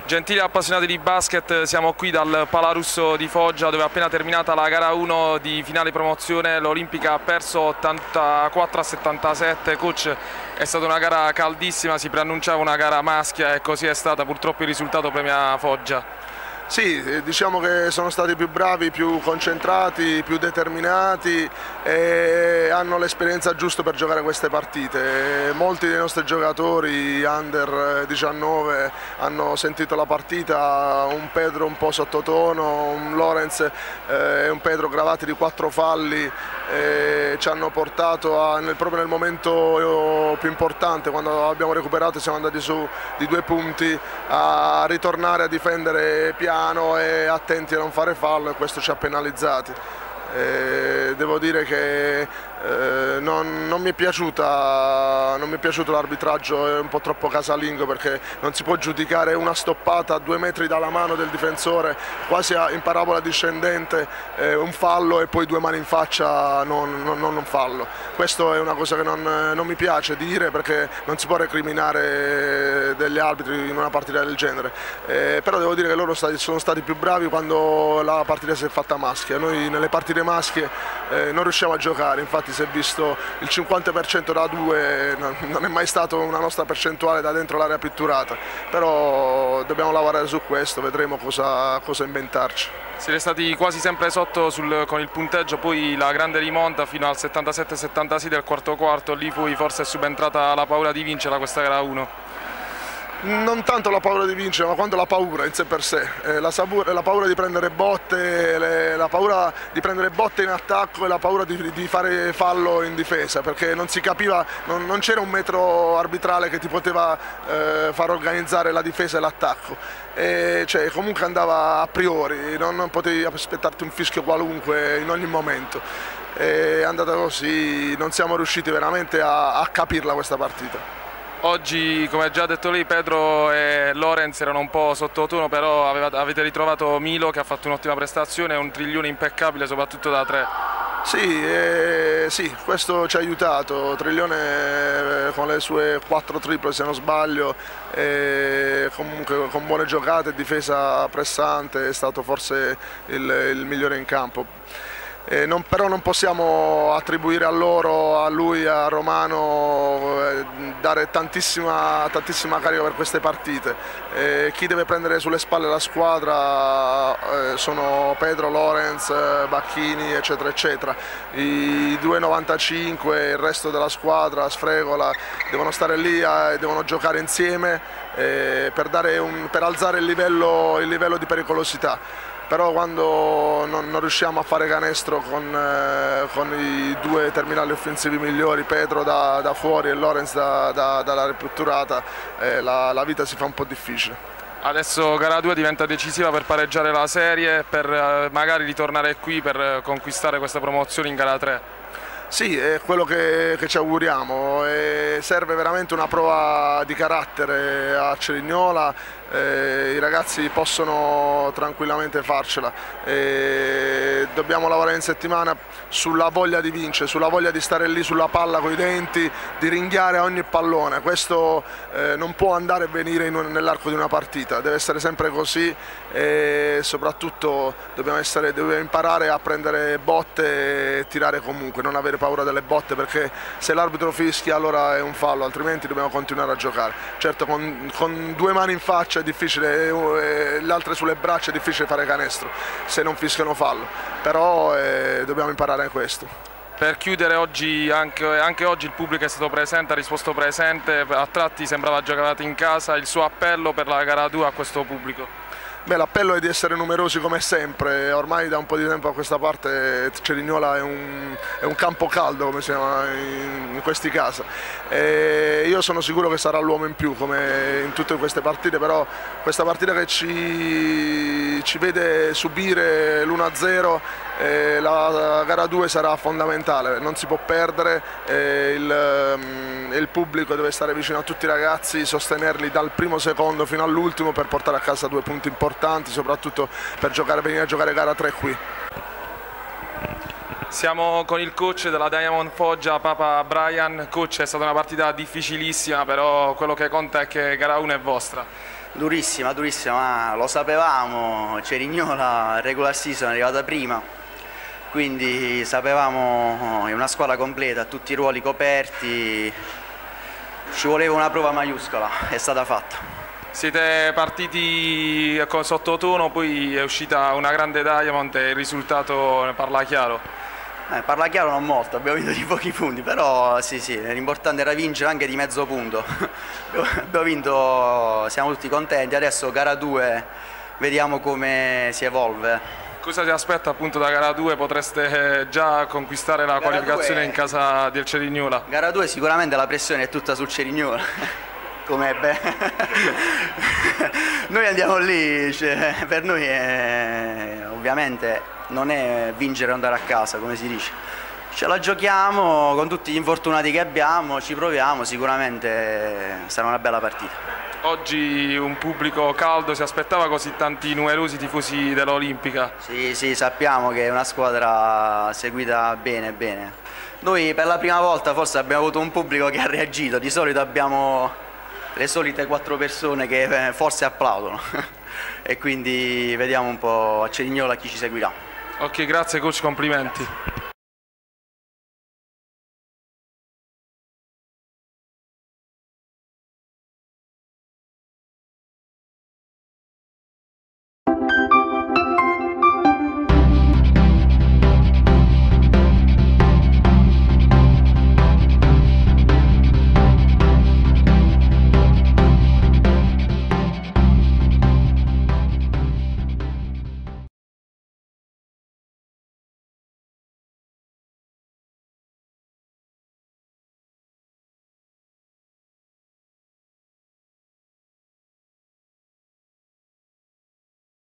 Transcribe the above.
Gentili appassionati di basket, siamo qui dal Palarusso di Foggia dove è appena terminata la gara 1 di finale promozione. L'Olimpica ha perso 84-77. Coach, è stata una gara caldissima, si preannunciava una gara maschia e così è stata. Purtroppo il risultato premia Foggia. Sì, diciamo che sono stati più bravi, più concentrati, più determinati e hanno l'esperienza giusta per giocare queste partite. Molti dei nostri giocatori under 19 hanno sentito la partita, un Pedro un po' sottotono, un Lorenz e un Pedro gravati di 4 falli, ci hanno portato proprio nel momento più importante, quando abbiamo recuperato e siamo andati su di 2 punti, a ritornare a difendere piano e attenti a non fare fallo, e questo ci ha penalizzati. Devo dire che non mi è piaciuto l'arbitraggio, è un po' troppo casalingo, perché non si può giudicare una stoppata a 2 metri dalla mano del difensore, quasi in parabola discendente, un fallo, e poi 2 mani in faccia non un fallo. Questo è una cosa che non mi piace dire, perché non si può recriminare degli arbitri in una partita del genere, però devo dire che loro sono stati più bravi quando la partita si è fatta maschia. Noi nelle partite maschie non riusciamo a giocare, infatti si è visto il 50% da 2, non è mai stata una nostra percentuale da dentro l'area pitturata, però dobbiamo lavorare su questo, vedremo cosa inventarci. Siete stati quasi sempre sotto con il punteggio, poi la grande rimonta fino al 77-76 del quarto, lì poi forse è subentrata la paura di vincere questa gara 1. Non tanto la paura di vincere, ma quanto la paura in sé per sé, la paura di prendere botte, la paura di prendere botte in attacco e la paura di fare fallo in difesa, perché non si capiva, non c'era un metro arbitrale che ti poteva far organizzare la difesa e l'attacco, cioè comunque andava a priori, non potevi aspettarti un fischio qualunque in ogni momento. È andata così, non siamo riusciti veramente a capirla questa partita. Oggi, come ha già detto lei, Pedro e Lorenz erano un po' sottotono, però avete ritrovato Milo che ha fatto un'ottima prestazione e un triglione impeccabile, soprattutto da 3. Sì, questo ci ha aiutato. Triglione con le sue 4 triple, se non sbaglio, comunque con buone giocate, difesa pressante, è stato forse il migliore in campo. Però non possiamo attribuire a loro, a lui, a Romano, dare tantissima carica per queste partite. Chi deve prendere sulle spalle la squadra sono Pedro, Lorenz, Bacchini, eccetera eccetera. I 2,95, il resto della squadra, Sfregola, devono stare lì e devono giocare insieme per alzare il livello di pericolosità. Però quando non riusciamo a fare canestro con i 2 terminali offensivi migliori, Pedro da fuori e Lorenz dalla pitturata, la vita si fa un po' difficile. Adesso gara 2 diventa decisiva per pareggiare la serie, per magari ritornare qui per conquistare questa promozione in gara 3. Sì, è quello che ci auguriamo, serve veramente una prova di carattere a Cerignola, i ragazzi possono tranquillamente farcela, dobbiamo lavorare in settimana sulla voglia di vincere, sulla voglia di stare lì sulla palla coi denti, di ringhiare ogni pallone. Questo non può andare e venire nell'arco di una partita, deve essere sempre così, e soprattutto dobbiamo imparare a prendere botte e tirare comunque, non avere paura delle botte, perché se l'arbitro fischia allora è un fallo, altrimenti dobbiamo continuare a giocare. Certo, con 2 mani in faccia è difficile, le altre sulle braccia è difficile fare canestro se non fischiano fallo, però dobbiamo imparare a questo. Per chiudere, oggi anche oggi il pubblico è stato presente, ha risposto presente, a tratti sembrava giocate in casa. Il suo appello per la gara 2 a questo pubblico? L'appello è di essere numerosi come sempre, ormai da un po' di tempo a questa parte Cerignola è un campo caldo, come si chiama in questi casi. Io sono sicuro che sarà l'uomo in più come in tutte queste partite, però questa partita che ci vede subire l'1-0, la gara 2 sarà fondamentale, non si può perdere, il pubblico deve stare vicino a tutti i ragazzi, sostenerli dal primo secondo fino all'ultimo per portare a casa 2 punti importanti, soprattutto per venire a giocare gara 3 qui. Siamo con il coach della Diamond Foggia, Papa Brian. Coach, è stata una partita difficilissima, però quello che conta è che gara 1 è vostra. Durissima, durissima, ma lo sapevamo, Cerignola regular season è arrivata prima, quindi sapevamo, è una squadra completa, tutti i ruoli coperti, ci voleva una prova maiuscola, è stata fatta. Siete partiti sottotono, poi è uscita una grande Diamond e il risultato ne parla chiaro. Parla chiaro non molto, abbiamo vinto di pochi punti, però sì, l'importante era vincere anche di mezzo punto. Abbiamo vinto, siamo tutti contenti, adesso gara 2 vediamo come si evolve. Cosa ti aspetta appunto da gara 2? Potreste già conquistare la qualificazione in casa del Cerignola? Gara 2 sicuramente la pressione è tutta sul Cerignola. Noi andiamo lì, cioè, per noi ovviamente non è vincere o andare a casa, come si dice. Ce la giochiamo con tutti gli infortunati che abbiamo, ci proviamo, sicuramente sarà una bella partita. Oggi un pubblico caldo, si aspettava così tanti numerosi tifosi dell'Olimpica? Sì, sappiamo che è una squadra seguita bene. Noi per la prima volta forse abbiamo avuto un pubblico che ha reagito, di solito abbiamo le solite 4 persone che forse applaudono e quindi vediamo un po' a Cerignola chi ci seguirà. Ok, grazie coach, complimenti.